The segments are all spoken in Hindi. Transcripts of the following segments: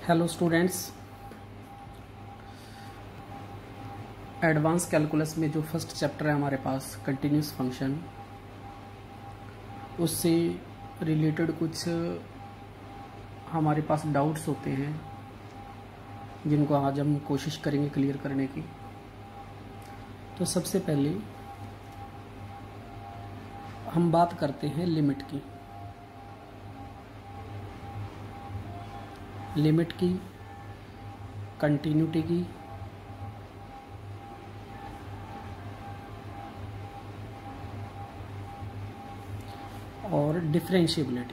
हेलो स्टूडेंट्स, एडवांस कैलकुलस में जो फर्स्ट चैप्टर है हमारे पास कंटिन्यूस फंक्शन, उससे रिलेटेड कुछ हमारे पास डाउट्स होते हैं जिनको आज हम कोशिश करेंगे क्लियर करने की। तो सबसे पहले हम बात करते हैं लिमिट की। लिमिट की, कंटिन्यूटी की, और डिफरेंशिएबिलिटी।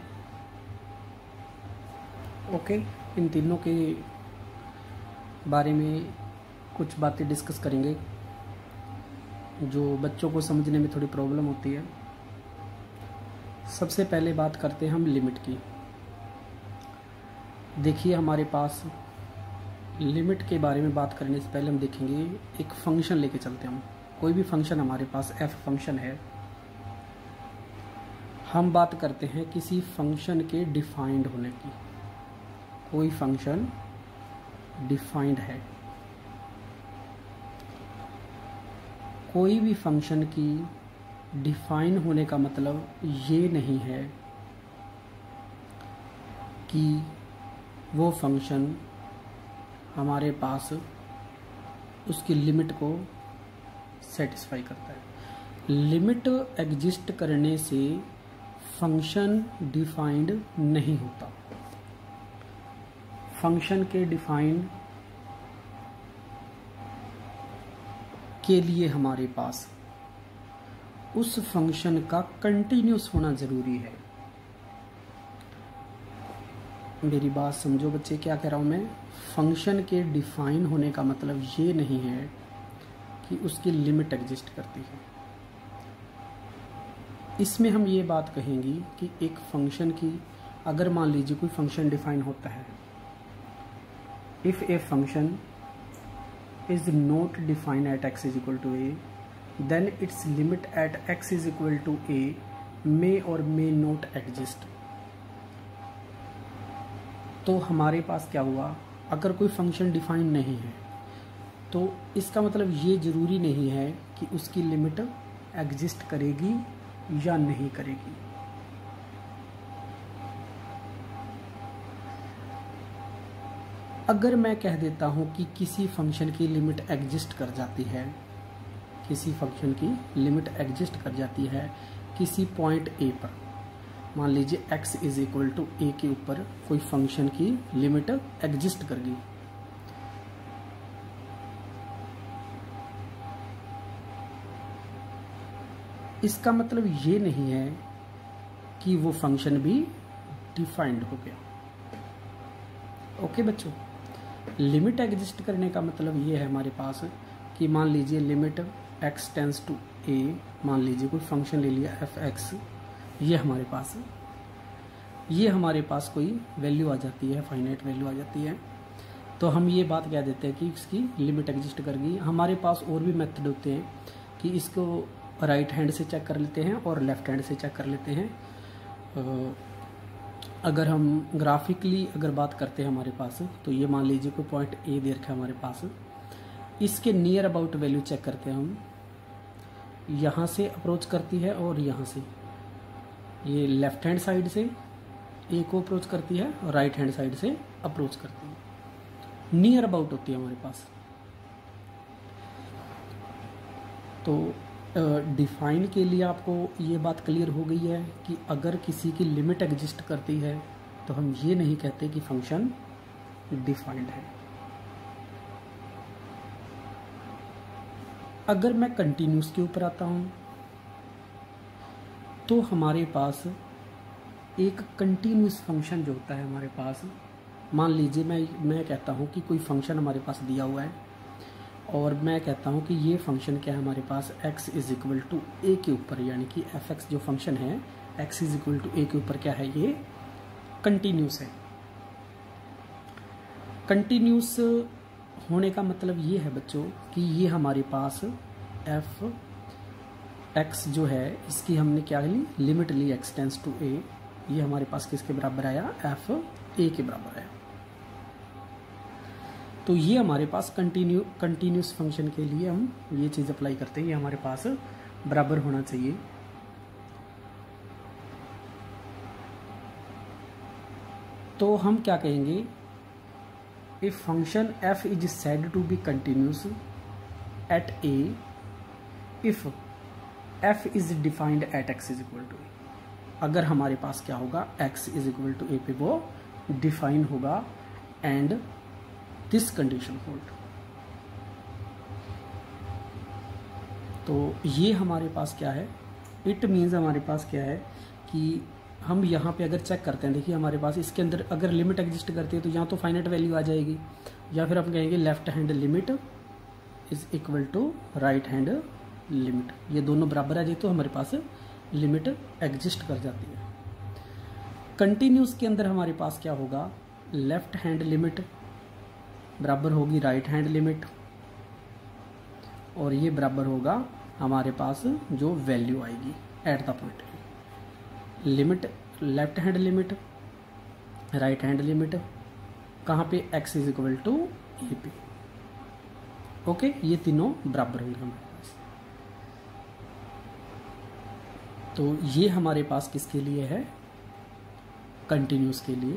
ओके, इन तीनों के बारे में कुछ बातें डिस्कस करेंगे जो बच्चों को समझने में थोड़ी प्रॉब्लम होती है। सबसे पहले बात करते हैं हम लिमिट की। देखिए, हमारे पास लिमिट के बारे में बात करने से पहले हम देखेंगे एक फंक्शन लेके चलते हैं। हम कोई भी फंक्शन, हमारे पास एफ फंक्शन है, हम बात करते हैं किसी फंक्शन के डिफाइंड होने की। कोई फंक्शन डिफाइंड है, कोई भी फंक्शन की डिफाइन होने का मतलब ये नहीं है कि वो फंक्शन हमारे पास उसकी लिमिट को सेटिस्फाई करता है। लिमिट एग्जिस्ट करने से फंक्शन डिफाइंड नहीं होता। फंक्शन के डिफाइन के लिए हमारे पास उस फंक्शन का कंटिन्यूस होना जरूरी है। मेरी बात समझो बच्चे, क्या कह रहा हूं मैं। फंक्शन के डिफाइन होने का मतलब ये नहीं है कि उसकी लिमिट एग्जिस्ट करती है। इसमें हम ये बात कहेंगे कि एक फंक्शन की, अगर मान लीजिए कोई फंक्शन डिफाइन होता है, if a function is not defined at x is equal to a, then its limit at x is equal to a may और मे नॉट एग्जिस्ट। तो हमारे पास क्या हुआ, अगर कोई फंक्शन डिफाइन नहीं है तो इसका मतलब ये जरूरी नहीं है कि उसकी लिमिट एग्जिस्ट करेगी या नहीं करेगी। अगर मैं कह देता हूं कि किसी फंक्शन की लिमिट एग्जिस्ट कर जाती है, किसी फंक्शन की लिमिट एग्जिस्ट कर जाती है किसी पॉइंट ए पर, मान लीजिए x is equal to a के ऊपर कोई फंक्शन की लिमिट एग्जिस्ट कर गई, इसका मतलब ये नहीं है कि वो फंक्शन भी डिफाइंड हो गया। ओके बच्चों, लिमिट एग्जिस्ट करने का मतलब ये है हमारे पास कि मान लीजिए limit x tends to a, मान लीजिए कोई फंक्शन ले लिया f(x), ये हमारे पास कोई वैल्यू आ जाती है, फाइनाइट वैल्यू आ जाती है, तो हम ये बात कह देते हैं कि इसकी लिमिट एग्जिस्ट कर गई। हमारे पास और भी मेथड होते हैं कि इसको राइट हैंड से चेक कर लेते हैं और लेफ्ट हैंड से चेक कर लेते हैं। अगर हम ग्राफिकली अगर बात करते हैं हमारे पास, तो ये मान लीजिए कोई पॉइंट ए दे रखा है हमारे पास, इसके नियर अबाउट वैल्यू चेक करते हैं हम। यहाँ से अप्रोच करती है और यहाँ से, ये लेफ्ट हैंड साइड से ए को अप्रोच करती है और राइट हैंड साइड से अप्रोच करती है। नियर अबाउट होती है हमारे पास। तो डिफाइन के लिए आपको ये बात क्लियर हो गई है कि अगर किसी की लिमिट एग्जिस्ट करती है तो हम ये नहीं कहते कि फंक्शन डिफाइंड है। अगर मैं कंटिन्यूस के ऊपर आता हूं तो हमारे पास एक कंटिन्यूस फंक्शन जो होता है हमारे पास, मान लीजिए मैं कहता हूं कि कोई फंक्शन हमारे पास दिया हुआ है और मैं कहता हूं कि ये फंक्शन क्या है हमारे पास, x is equal to a के ऊपर, यानी कि f(x) जो फंक्शन है x is equal to a के ऊपर क्या है, ये कंटिन्यूस है। कंटिन्यूस होने का मतलब ये है बच्चों कि ये हमारे पास f(x) जो है इसकी हमने क्या ली, लिमिट ली x टेंस टू a, ये हमारे पास किसके बराबर आया, f(a) के बराबर है। तो ये हमारे पास कंटिन्यूस फंक्शन के लिए हम ये चीज़ अप्लाई करते हैं, ये हमारे पास बराबर होना चाहिए। तो हम क्या कहेंगे, if function f is said to be continuous at a if f is defined at x is equal to a। अगर हमारे पास क्या होगा, x is equal to a पे वो डिफाइन होगा एंड दिस कंडीशन होल्ड। तो ये हमारे पास क्या है, इट मीन्स हमारे पास क्या है कि हम यहाँ पे अगर चेक करते हैं, देखिए हमारे पास इसके अंदर अगर लिमिट एग्जिस्ट करती है तो यहाँ तो फाइनाइट वैल्यू आ जाएगी, या फिर हम कहेंगे left hand limit is equal to right hand limit, ये दोनों बराबर आ जाए तो हमारे पास लिमिट एग्जिस्ट कर जाती है। कंटिन्यूस के अंदर हमारे पास क्या होगा, लेफ्ट हैंड लिमिट बराबर होगी राइट हैंड लिमिट, और ये बराबर होगा हमारे पास जो वैल्यू आएगी at the point, limit left hand limit right hand limit कहाँ पे, x is equal to a पे। ओके, ये तीनों बराबर होंगे हमारे पास। तो ये हमारे पास किसके लिए है, कंटिन्यूस के लिए।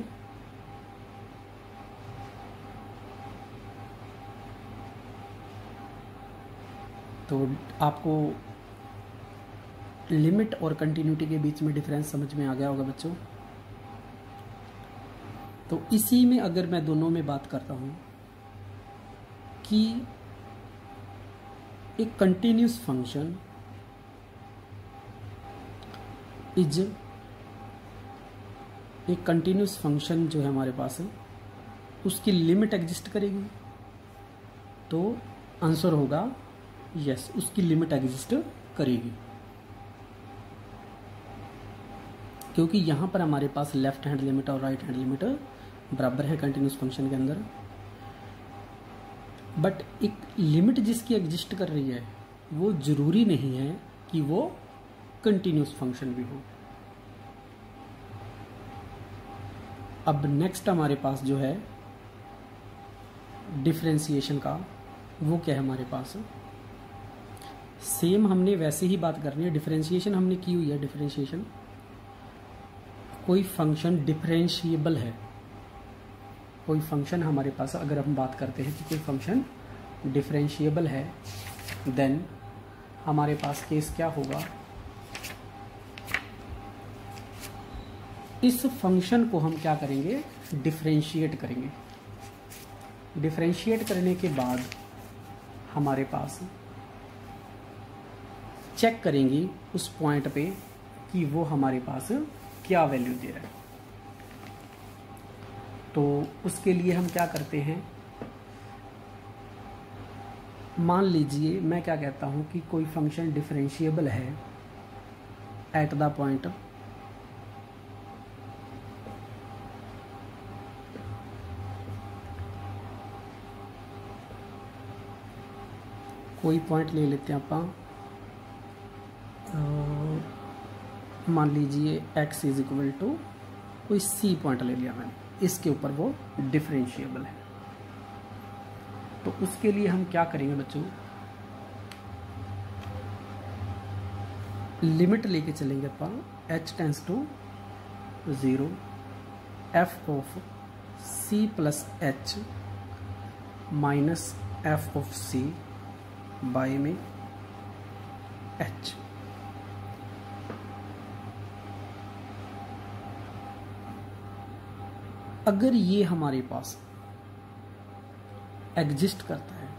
तो आपको लिमिट और कंटिन्यूटी के बीच में डिफरेंस समझ में आ गया होगा बच्चों। तो इसी में अगर मैं दोनों में बात करता हूं कि एक कंटिन्यूस फंक्शन इज, एक कंटिन्यूस फंक्शन जो है हमारे पास है उसकी लिमिट एग्जिस्ट करेगी, तो आंसर होगा यस, उसकी लिमिट एग्जिस्ट करेगी, क्योंकि यहां पर हमारे पास लेफ्ट हैंड लिमिट और राइट हैंड लिमिट बराबर है कंटिन्यूस फंक्शन के अंदर। बट एक लिमिट जिसकी एग्जिस्ट कर रही है वो जरूरी नहीं है कि वो कंटिन्यूस फंक्शन भी हो। अब नेक्स्ट हमारे पास जो है डिफरेंशिएशन का, वो क्या है हमारे पास, सेम हमने वैसे ही बात करनी है। डिफरेंशिएशन हमने की हुई है। डिफरेंशिएशन, कोई फंक्शन डिफरेंशिएबल है, कोई फंक्शन हमारे पास अगर हम बात करते हैं कि कोई फंक्शन डिफरेंशिएबल है, देन हमारे पास केस क्या होगा, इस फंक्शन को हम क्या करेंगे, डिफरेंशिएट करेंगे। डिफरेंशिएट करने के बाद हमारे पास चेक करेंगे उस पॉइंट पे कि वो हमारे पास क्या वैल्यू दे रहा है। तो उसके लिए हम क्या करते हैं, मान लीजिए मैं क्या कहता हूं कि कोई फंक्शन डिफरेंशिएबल है एट द पॉइंट कोई पॉइंट ले लेते हैं अपन, मान लीजिए x इज इक्वल टू कोई c पॉइंट ले लिया मैंने, इसके ऊपर वो डिफरेंशिएबल है। तो उसके लिए हम क्या करेंगे बच्चों, लिमिट लेके चलेंगे अपन, h tends to 0 f of c plus h minus f of c by में h। अगर ये हमारे पास एग्जिस्ट करता है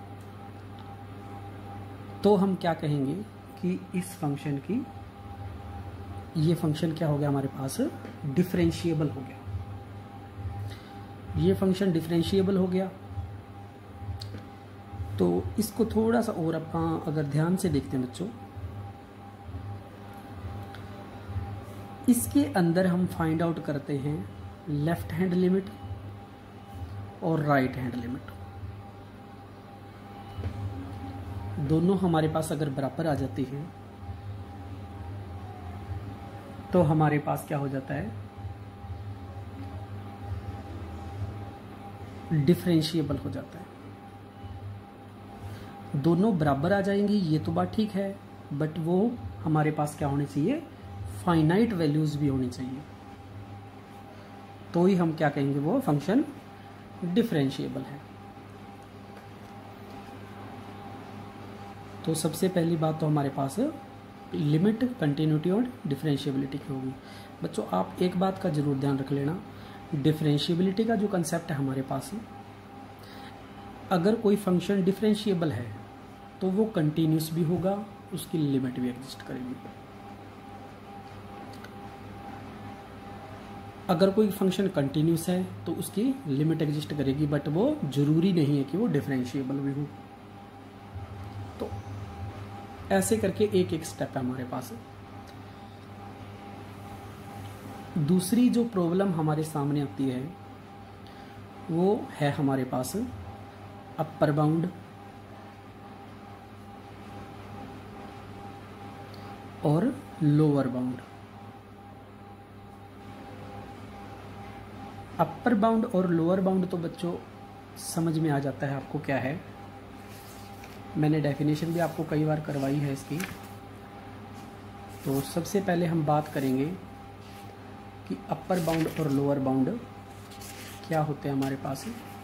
तो हम क्या कहेंगे कि इस फंक्शन की, ये फंक्शन क्या हो गया हमारे पास, डिफरेंशिएबल हो गया। ये फंक्शन डिफरेंशिएबल हो गया। तो इसको थोड़ा सा और अपन अगर ध्यान से देखते हैं बच्चों, इसके अंदर हम फाइंड आउट करते हैं लेफ्ट हैंड लिमिट और राइट हैंड लिमिट, दोनों हमारे पास अगर बराबर आ जाती हैं तो हमारे पास क्या हो जाता है, डिफरेंशिएबल हो जाता है। दोनों बराबर आ जाएंगी, ये तो बात ठीक है, बट वो हमारे पास क्या होने चाहिए, फाइनाइट वैल्यूज भी होनी चाहिए, तो ही हम क्या कहेंगे वो फंक्शन डिफरेंशिएबल है। तो सबसे पहली बात तो हमारे पास लिमिट, कंटिन्यूटी और डिफरेंशिएबिलिटी की होगी। बच्चों आप एक बात का जरूर ध्यान रख लेना, डिफरेंशिएबिलिटी का जो कंसेप्ट है हमारे पास, अगर कोई फंक्शन डिफरेंशिएबल है तो वो कंटिन्यूस भी होगा, उसकी लिमिट भी एग्जिस्ट करेगी। अगर कोई फंक्शन कंटिन्यूस है तो उसकी लिमिट एग्जिस्ट करेगी, बट वो जरूरी नहीं है कि वो डिफरेंशिएबल भी हो। तो ऐसे करके एक एक स्टेप है हमारे पास। दूसरी जो प्रॉब्लम हमारे सामने आती है वो है हमारे पास अपर बाउंड और लोअर बाउंड। अपर बाउंड और लोअर बाउंड तो बच्चों समझ में आ जाता है आपको क्या है, मैंने डेफिनेशन भी आपको कई बार करवाई है इसकी। तो सबसे पहले हम बात करेंगे कि अपर बाउंड और लोअर बाउंड क्या होते हैं हमारे पास।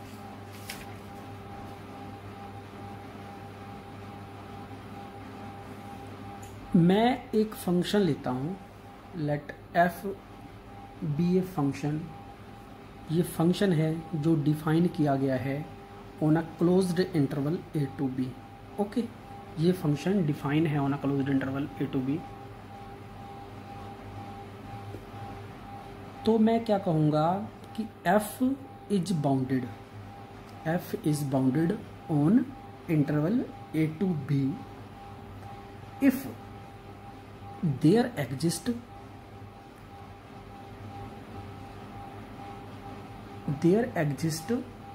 मैं एक फंक्शन लेता हूँ, let f be a function. ये फंक्शन है जो डिफाइन किया गया है on a closed interval a to b. Okay, ये फंक्शन डिफाइन है on a closed interval a to b. तो मैं क्या कहूँगा कि f is bounded, f is bounded on interval a to b if there exist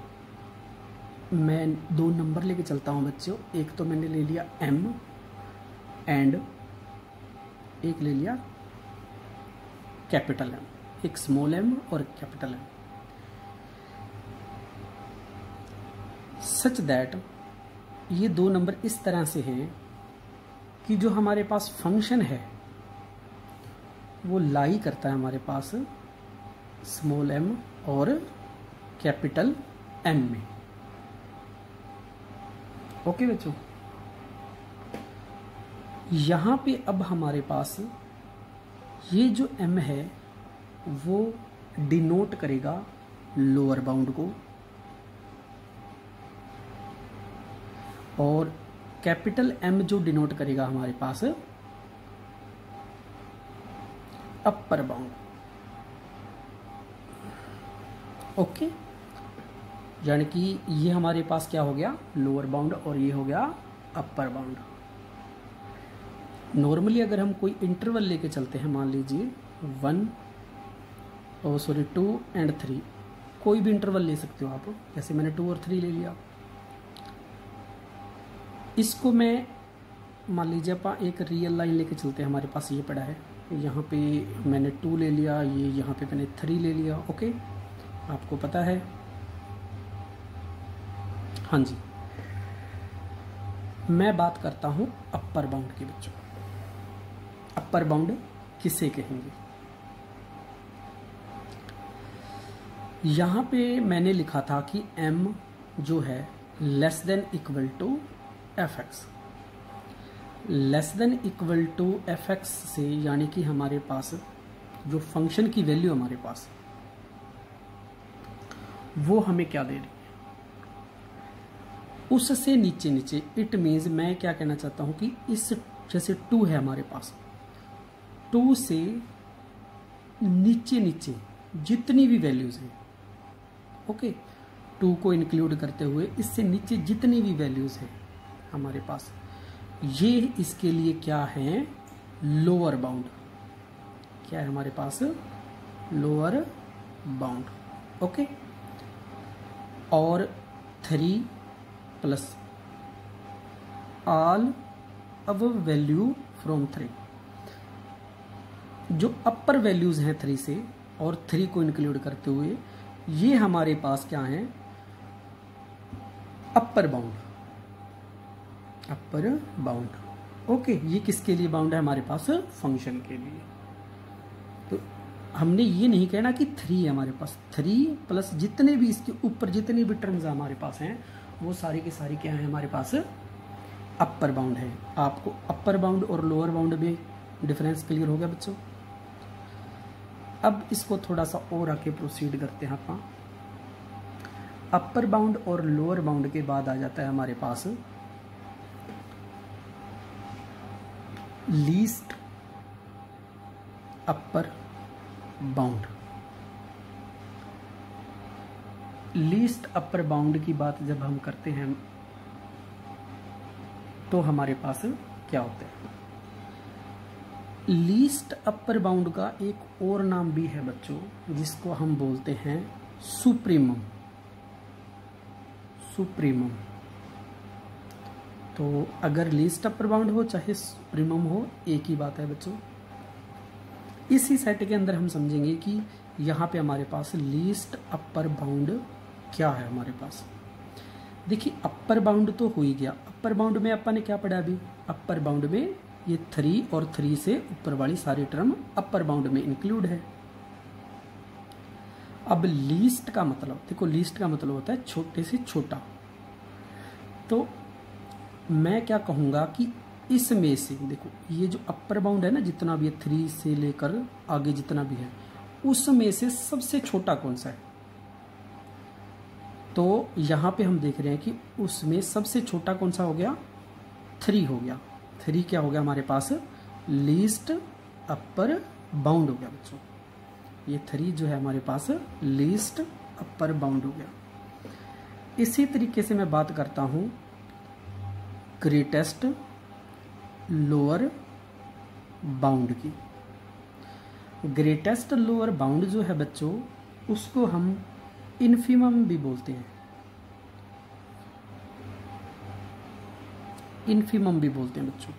मैं दो नंबर लेके चलता हूँ बच्चों, एक तो मैंने ले लिया m एंड एक ले लिया कैपिटल M, एक स्मॉल m और कैपिटल M, सच दैट ये दो नंबर इस तरह से हैं कि जो हमारे पास फंक्शन है वो लाई करता है हमारे पास स्मॉल m और कैपिटल M में। ओके बच्चों, यहां पे अब हमारे पास ये जो m है वो डिनोट करेगा लोअर बाउंड को और कैपिटल M जो डिनोट करेगा हमारे पास अपर बाउंड। ओके, यानी कि ये हमारे पास क्या हो गया, लोअर बाउंड और ये हो गया अपर बाउंड। नॉर्मली अगर हम कोई इंटरवल लेके चलते हैं, मान लीजिए 2 एंड 3, कोई भी इंटरवल ले सकते हो आप, जैसे मैंने 2 और 3 ले लिया। इसको मैं मान लीजिए आप एक रियल लाइन लेके चलते हैं, हमारे पास ये पड़ा है, यहाँ पे मैंने 2 ले लिया, ये यहाँ पे मैंने 3 ले लिया। ओके, आपको पता है, हाँ जी। मैं बात करता हूं अपर बाउंड की बच्चों। अपर बाउंड किसे कहेंगे, यहां पे मैंने लिखा था कि m जो है less than equal to f x. Less than equal to f x से यानी कि हमारे पास जो फंक्शन की वैल्यू हमारे पास वो हमें क्या दे रही है, उससे नीचे नीचे। इट मीन्स मैं क्या कहना चाहता हूं कि इस जैसे 2 है हमारे पास, 2 से नीचे नीचे जितनी भी वैल्यूज हैं, ओके, 2 को इंक्लूड करते हुए इससे नीचे जितनी भी वैल्यूज हैं हमारे पास, ये इसके लिए क्या है, लोअर बाउंड। क्या है हमारे पास, लोअर बाउंड। ओके, और 3 प्लस ऑल अब वैल्यू फ्रॉम 3, जो अपर वैल्यूज हैं 3 से और 3 को इंक्लूड करते हुए, ये हमारे पास क्या है, upper bound, upper bound. Okay, ये किसके लिए बाउंड है हमारे पास? फंक्शन के लिए। तो हमने ये नहीं कहना कि 3 है हमारे पास, 3 प्लस जितने भी इसके ऊपर जितने भी टर्म्स हमारे पास हैं वो सारी की सारी क्या है हमारे पास? अपर बाउंड है। आपको अपर बाउंड और लोअर बाउंड में डिफरेंस क्लियर हो गया बच्चों? अब इसको थोड़ा सा और आके प्रोसीड करते हैं ਆਪਾਂ। अपर बाउंड और लोअर बाउंड के बाद आ जाता है हमारे पास least upper bound. Least upper bound की बात जब हम करते हैं तो हमारे पास क्या होता है? लीस्ट अपर बाउंड का एक और नाम भी है बच्चों, जिसको हम बोलते हैं सुप्रीमम। सुप्रीमम। तो अगर लीस्ट अपर बाउंड हो चाहे सुप्रीमम हो, एक ही बात है बच्चों। इसी सेट के अंदर हम समझेंगे कि यहाँ पे हमारे पास लीस्ट अपर बाउंड क्या है हमारे पास। देखिए, अपर बाउंड तो हो ही गया। अपर बाउंड में अपन ने क्या पढ़ा अभी? अपर बाउंड में ये 3 और 3 से ऊपर वाली सारी टर्म अपर बाउंड में इंक्लूड है। अब लीस्ट का मतलब, देखो लीस्ट का मतलब होता है छोटे से छोटा। तो मैं क्या कहूंगा कि इसमें से देखो ये जो अपर बाउंड है ना, जितना भी है 3 से लेकर आगे जितना भी है, उसमें से सबसे छोटा कौन सा है? तो यहां पे हम देख रहे हैं कि उसमें सबसे छोटा कौन सा हो गया? 3 हो गया। 3 क्या हो गया हमारे पास? लीस्ट अपर बाउंड हो गया बच्चों। ये 3 जो है हमारे पास लीस्ट अपर बाउंड हो गया। इसी तरीके से मैं बात करता हूं ग्रेटेस्ट लोअर बाउंड की। ग्रेटेस्ट लोअर बाउंड जो है बच्चों, उसको हम इन्फीमम भी बोलते हैं। इन्फीमम भी बोलते हैं बच्चों,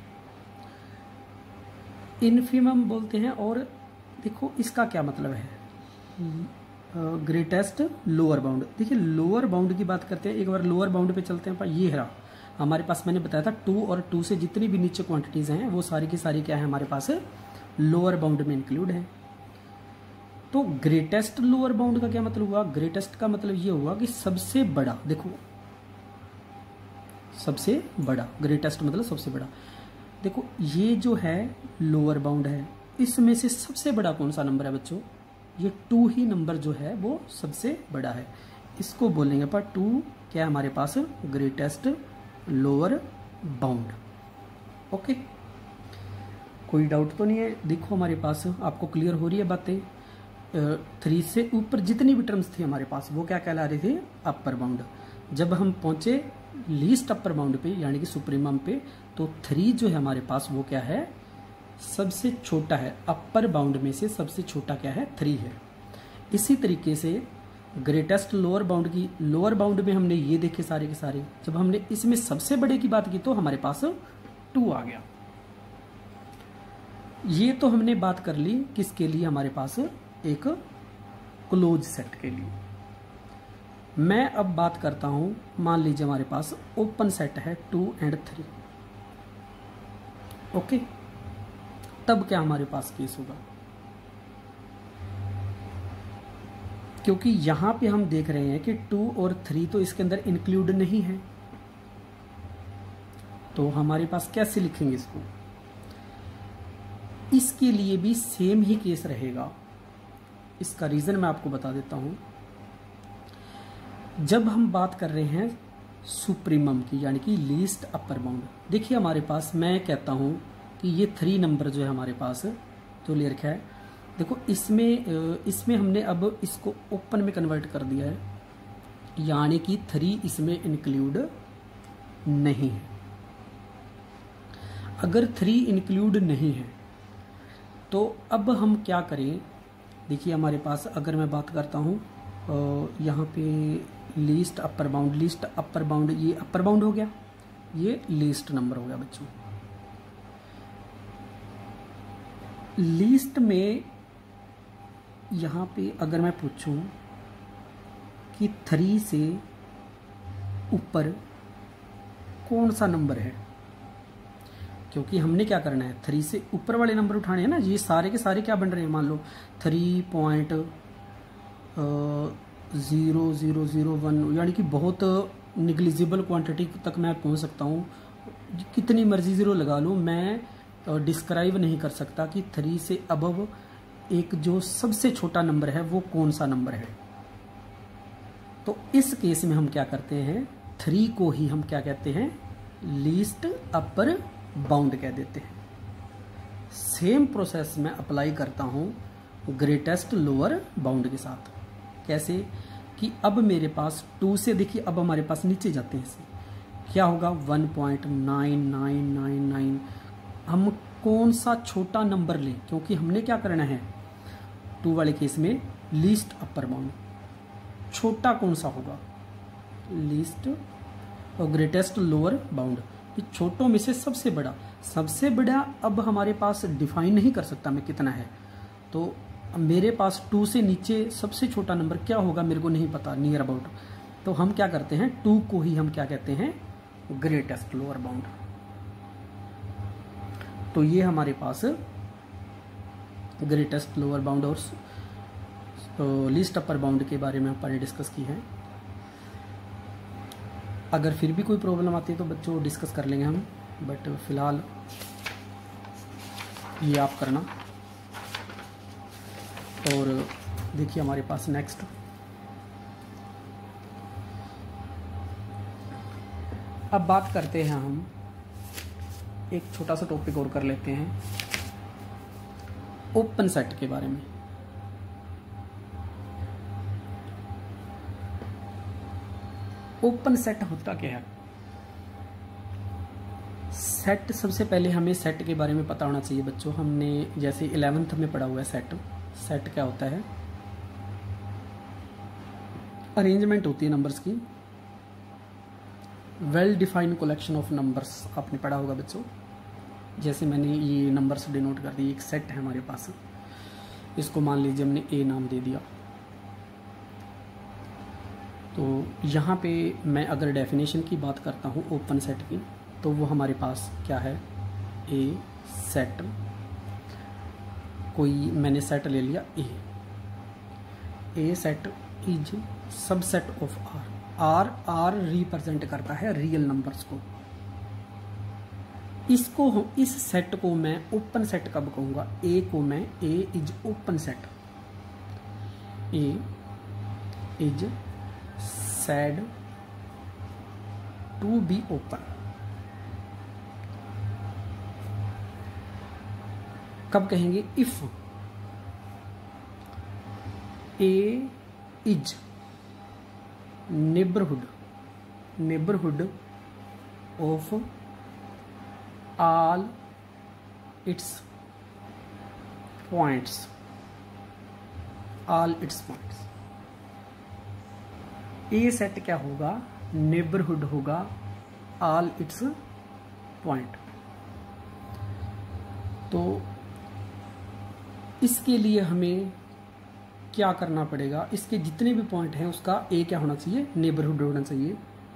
इन्फीमम बोलते हैं। और देखो इसका क्या मतलब है? Greatest lower bound. देखिए लोअर बाउंड की बात करते हैं, एक बार लोअर बाउंड पे चलते हैं। ये रहा हमारे पास, मैंने बताया था 2 और 2 से जितनी भी नीचे क्वांटिटीज हैं वो सारी की सारी क्या है हमारे पास? लोअर बाउंड में इंक्लूड है। तो ग्रेटेस्ट लोअर बाउंड का क्या मतलब हुआ? ग्रेटेस्ट का मतलब ये हुआ कि सबसे बड़ा। देखो सबसे बड़ा, ग्रेटेस्ट मतलब सबसे बड़ा। देखो ये जो है लोअर बाउंड है, इसमें से सबसे बड़ा कौन सा नंबर है बच्चों? ये 2 ही नंबर जो है वो सबसे बड़ा है। इसको बोलेंगे पर 2 क्या है हमारे पास? Greatest lower bound. ओके, कोई डाउट तो नहीं है? देखो हमारे पास आपको क्लियर हो रही है बातें? 3 से ऊपर जितनी भी टर्म्स थी हमारे पास वो क्या कहला रही थी? Upper bound. जब हम पहुंचे लीस्ट अपर बाउंड पे यानी कि सुप्रीमम पे, तो 3 जो है हमारे पास वो क्या है? सबसे छोटा है। अपर बाउंड में से सबसे छोटा क्या है? 3 है। इसी तरीके से ग्रेटेस्ट लोअर बाउंड की, लोअर बाउंड में हमने ये देखे सारे के सारे। जब हमने इसमें सबसे बड़े की बात की तो हमारे पास 2 आ गया। ये तो हमने बात कर ली किसके लिए? हमारे पास एक क्लोज सेट के लिए। मैं अब बात करता हूं, मान लीजिए हमारे पास ओपन सेट है 2 और 3। ओके, तब क्या हमारे पास केस होगा? क्योंकि यहां पे हम देख रहे हैं कि 2 और 3 तो इसके अंदर इंक्लूड नहीं है, तो हमारे पास कैसे लिखेंगे इसको? इसके लिए भी सेम ही केस रहेगा। इसका रीजन मैं आपको बता देता हूं। जब हम बात कर रहे हैं सुप्रीमम की यानी कि लीस्ट अपर बाउंड, देखिए हमारे पास, मैं कहता हूं कि ये 3 नंबर जो है हमारे पास जो ले रखा है, देखो इसमें हमने अब इसको ओपन में कन्वर्ट कर दिया है, यानी कि 3 इसमें इंक्लूड नहीं है। अगर 3 इंक्लूड नहीं है तो अब हम क्या करें? देखिए हमारे पास अगर मैं बात करता हूं यहाँ पे least upper bound, least upper bound, ये अपर बाउंड हो गया, ये लीस्ट नंबर हो गया बच्चों। लीस्ट में यहाँ पे अगर मैं पूछूं कि 3 से ऊपर कौन सा नंबर है, क्योंकि हमने क्या करना है, 3 से ऊपर वाले नंबर उठाने हैं ना। ये सारे के सारे क्या बन रहे हैं, मान लो 3.0001, यानी कि बहुत निग्लिजिबल क्वांटिटी तक मैं पहुंच सकता हूँ। कितनी मर्जी जीरो लगा लूँ, मैं डिस्क्राइब नहीं कर सकता कि 3 से अबव एक जो सबसे छोटा नंबर है वो कौन सा नंबर है। तो इस केस में हम क्या करते हैं, 3 को ही हम क्या कहते हैं, लीस्ट अपर बाउंड कह देते हैं। सेम प्रोसेस में अप्लाई करता हूं ग्रेटेस्ट लोअर बाउंड के साथ। कैसे कि अब मेरे पास 2 से, देखिए अब हमारे पास नीचे जाते हैं, इसे क्या होगा 1.9999। हम कौन सा छोटा नंबर लें, क्योंकि हमने क्या करना है 2 वाले केस में लीस्ट अपर बाउंड, छोटा कौन सा होगा, लीस्ट और ग्रेटेस्ट लोअर बाउंड, छोटों में से सबसे बड़ा। सबसे बड़ा अब हमारे पास डिफाइन नहीं कर सकता मैं कितना है, तो मेरे पास 2 से नीचे सबसे छोटा नंबर क्या होगा मेरे को नहीं पता, नियर अबाउट। तो हम क्या करते हैं 2 को ही हम क्या कहते हैं, ग्रेटेस्ट लोअर बाउंड। तो ये हमारे पास ग्रेटेस्ट लोअर बाउंड और लीस्ट अपर बाउंड के बारे में अपन डिस्कस की है। अगर फिर भी कोई प्रॉब्लम आती है तो बच्चों डिस्कस कर लेंगे हम, बट फिलहाल ये आप करना। और देखिए हमारे पास नेक्स्ट अब बात करते हैं हम, एक छोटा सा टॉपिक और कर लेते हैं ओपन सेट के बारे में। ओपन सेट होता क्या है, सेट सबसे पहले हमें सेट के बारे में पता होना चाहिए बच्चों। हमने जैसे 11th में पढ़ा हुआ है सेट। सेट क्या होता है, अरेंजमेंट होती है नंबर्स की, well defined collection of numbers, आपने पढ़ा होगा बच्चों। जैसे मैंने ये नंबर्स डिनोट कर दिए, एक सेट है हमारे पास, इसको मान लीजिए हमने ए नाम दे दिया। तो यहाँ पे मैं अगर डेफिनेशन की बात करता हूँ ओपन सेट की, तो वो हमारे पास क्या है, ए सेट, कोई मैंने सेट ले लिया a set is subset of R represent करता है रियल नंबर्स को। इस सेट को मैं ओपन सेट कब कहूंगा, ए को मैं A is open set, A is said to be open। कब कहेंगे, if a is neighborhood of all its points, A set क्या होगा, नेबरहुड होगा ऑल इट्स पॉइंट। तो इसके लिए हमें क्या करना पड़ेगा, इसके जितने भी पॉइंट हैं उसका ए क्या होना चाहिए, नेबरहुड होना चाहिए।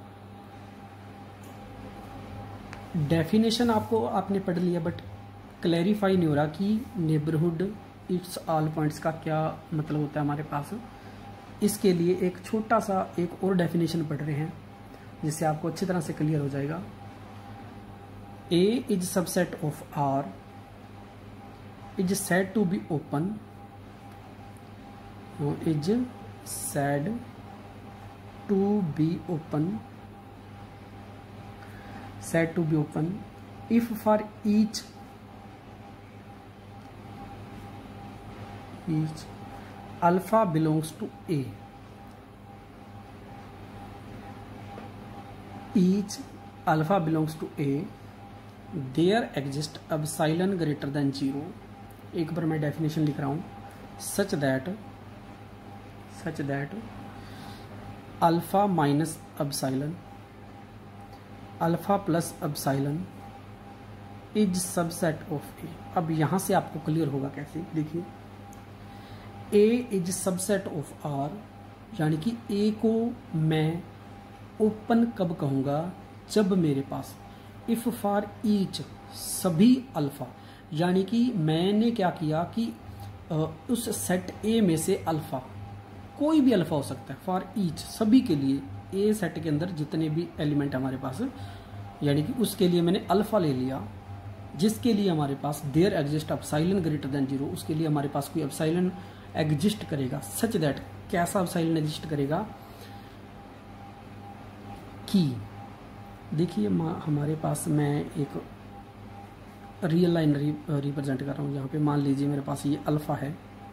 डेफिनेशन आपने पढ़ लिया, बट क्लैरिफाई नहीं हो रहा कि नेबरहुड इट्स ऑल पॉइंट्स का क्या मतलब होता है हमारे पास। इसके लिए एक छोटा सा एक और डेफिनेशन पढ़ रहे हैं जिससे आपको अच्छी तरह से क्लियर हो जाएगा। A is subset of R is said to be open, is said to be open, said to be open if for each alpha belongs to A, each alpha belongs to A, there exists epsilon greater than 0। एक बार मैं डेफिनेशन लिख रहा हूं, such that alpha minus epsilon, alpha plus epsilon is subset of A। अब यहां से आपको क्लियर होगा कैसे, देखिए A is subset of R, यानी कि A को मैं ओपन कब कहूंगा, जब मेरे पास इफ फॉर ईच सभी अल्फा, यानी कि मैंने क्या किया कि उस सेट ए में से अल्फा, कोई भी अल्फा हो सकता है, फॉर ईच सभी के लिए, ए सेट के अंदर जितने भी एलिमेंट हमारे पास, यानी कि उसके लिए मैंने अल्फा ले लिया, जिसके लिए हमारे पास there exist epsilon greater than 0, उसके लिए हमारे पास कोई एप्सिलॉन एग्जिस्ट करेगा, सच दैट कैसा एप्सिलॉन एग्जिस्ट करेगा कि देखिए हमारे पास मैं एक रियल लाइन रिप्रेजेंट कर रहा हूँ। यहाँ पे मान लीजिए मेरे पास ये अल्फा है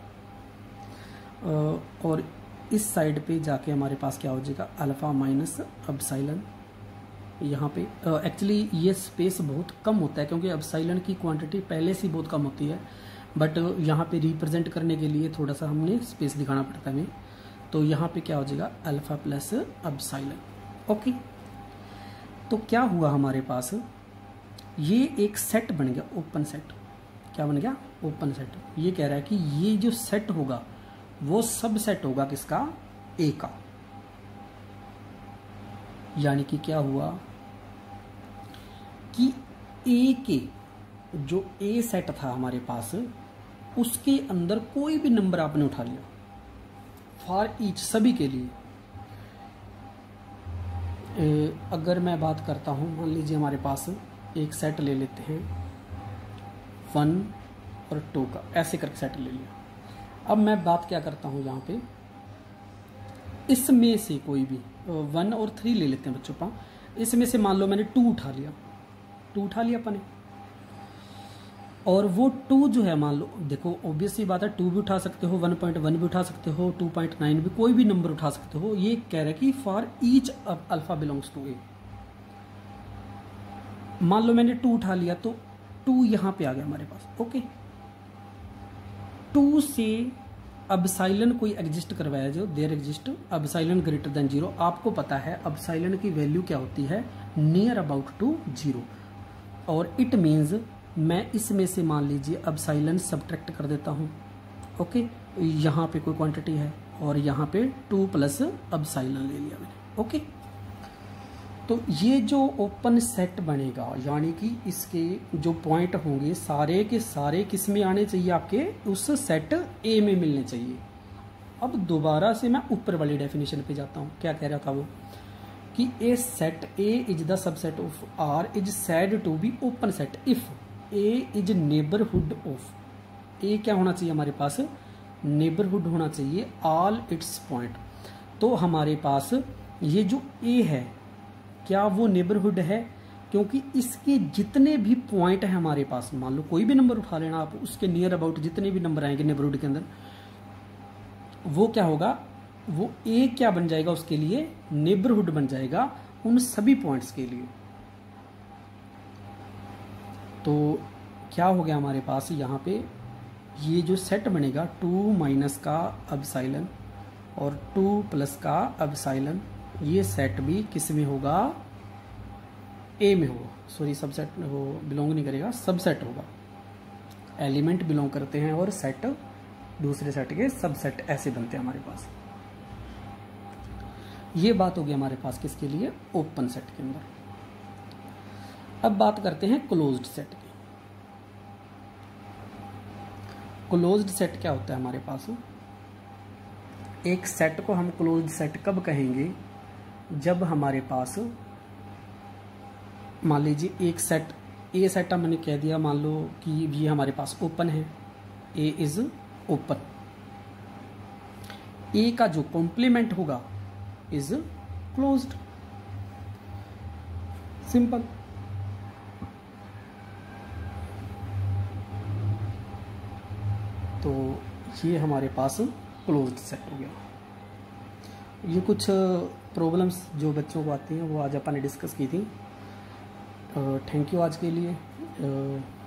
और इस साइड पे जाके हमारे पास क्या हो जाएगा, अल्फा माइनस एप्सिलॉन। यहाँ पे एक्चुअली ये स्पेस बहुत कम होता है क्योंकि एप्सिलॉन की क्वांटिटी पहले से बहुत कम होती है, बट यहाँ पे रिप्रेजेंट करने के लिए थोड़ा सा हमने स्पेस दिखाना पड़ता है हमें। तो यहाँ पे क्या हो जाएगा, अल्फा प्लस एप्सिलॉन। ओके, तो क्या हुआ हमारे पास, ये एक सेट बन गया, ओपन सेट। क्या बन गया, ओपन सेट। ये कह रहा है कि ये जो सेट होगा वो सब सेट होगा किसका, ए का। यानी कि क्या हुआ कि ए के जो ए सेट था हमारे पास, उसके अंदर कोई भी नंबर आपने उठा लिया फॉर ईच, सभी के लिए। अगर मैं बात करता हूं, मान लीजिए हमारे पास एक सेट ले लेते हैं 1 और 2 का, ऐसे करके सेट ले लिया। अब मैं बात क्या करता हूं यहाँ पे, इसमें से कोई भी 1 और 3 ले लेते हैं बच्चों पा, इसमें से मान लो मैंने 2 उठा लिया, 2 उठा लिया अपने, और वो 2 जो है मान लो, देखो ऑब्वियस सी बात है 2 भी उठा सकते हो, 1.1 भी उठा सकते हो, 2.9 भी, कोई भी नंबर उठा सकते हो। ये कह रहा है कि for each alpha belongs to A. मान लो मैंने 2 उठा लिया तो 2 यहां पे आ गया हमारे पास। ओके, 2 से एप्सिलॉन कोई एग्जिस्ट करवाया जो there exist epsilon greater than 0। आपको पता है एप्सिलॉन की वैल्यू क्या होती है, नियर अबाउट टू 0, और इट मीन्स मैं इसमें से मान लीजिए एप्सिलॉन सब्ट्रैक्ट कर देता हूं। ओके, यहाँ पे कोई क्वांटिटी है और यहाँ पे 2 प्लस एप्सिलॉन ले लिया मैंने। ओके, तो ये जो ओपन सेट बनेगा, यानी कि इसके जो पॉइंट होंगे सारे के सारे किस में आने चाहिए, आपके उस सेट ए में मिलने चाहिए। अब दोबारा से मैं ऊपर वाली डेफिनेशन पे जाता हूँ। क्या कह रहा था वो कि A set A is the subset of R is said to be open set if A is neighbourhood of. A क्या होना चाहिए हमारे पास, नेबरहुड होना चाहिए ऑल इट्स पॉइंट। तो हमारे पास ये जो ए है, क्या वो नेबरहुड है, क्योंकि इसके जितने भी पॉइंट है हमारे पास, मान लो कोई भी नंबर उठा लेना आप, उसके नियर अबाउट जितने भी नंबर आएंगे नेबरहुड के अंदर, वो क्या होगा, वो ए क्या बन जाएगा, उसके लिए नेबरहुड बन जाएगा उन सभी पॉइंट्स के लिए। तो क्या हो गया हमारे पास यहाँ पे, ये जो सेट बनेगा 2 माइनस का एप्सिलॉन और 2 प्लस का एप्सिलॉन, ये सेट भी किस में होगा, ए में होगा। सॉरी, सबसेट वो बिलोंग नहीं करेगा, सबसेट होगा। एलिमेंट बिलोंग करते हैं और सेट दूसरे सेट के सबसेट ऐसे बनते हैं हमारे पास। ये बात होगी हमारे पास किसके लिए, ओपन सेट के अंदर। अब बात करते हैं क्लोज्ड सेट की। क्लोज्ड सेट क्या होता है हमारे पास, एक सेट को हम क्लोज्ड सेट कब कहेंगे, जब हमारे पास मान लीजिए एक सेट ए सेट मैंने कह दिया, मान लो कि ये हमारे पास ओपन है, ए इज ओपन, ए का जो कॉम्प्लीमेंट होगा इज क्लोज्ड, सिंपल। तो ये हमारे पास क्लोज्ड सेट हो गया। ये कुछ प्रॉब्लम्स जो बच्चों को आती हैं वो आज अपन ने डिस्कस की थी। थैंक यू आज के लिए।